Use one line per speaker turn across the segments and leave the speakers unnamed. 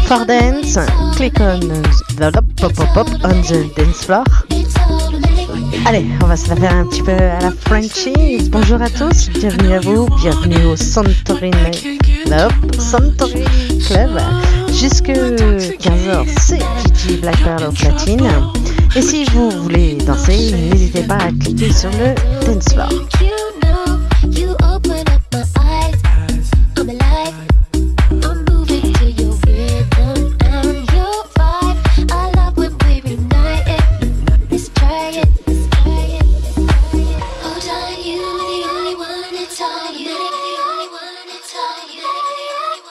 For dance, click on the pop on the dance floor. Allez, on va se la faire un petit peu à la Frenchie. Bonjour à tous, bienvenue à vous, bienvenue au Santorini Club. Jusque 15h, c'est Gigi Black Pearl au platine. Et si vous voulez danser, n'hésitez pas à cliquer sur le dance floor.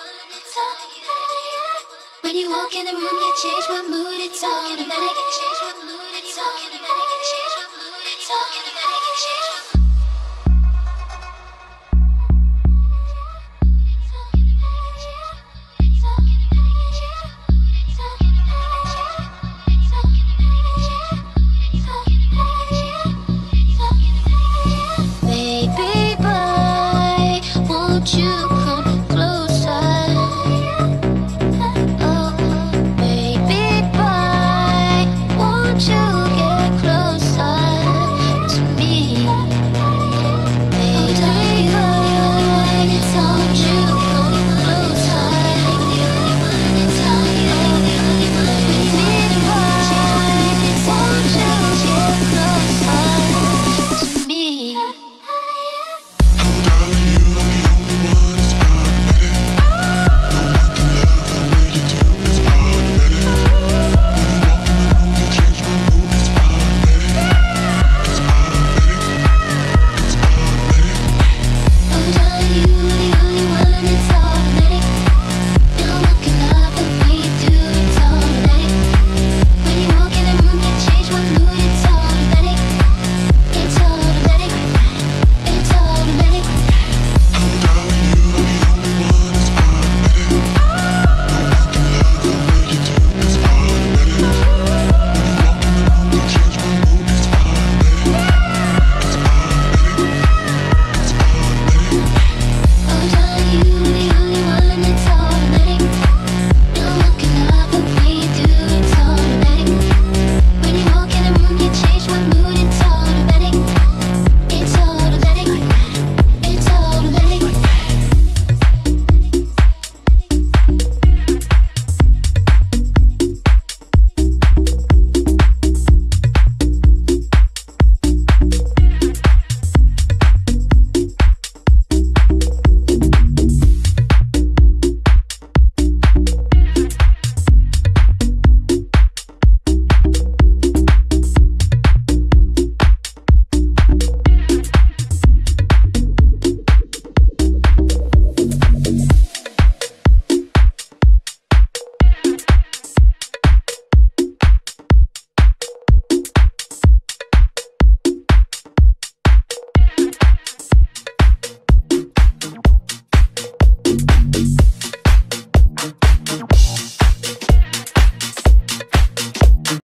When you walk in the room, you change my mood, it's automatic.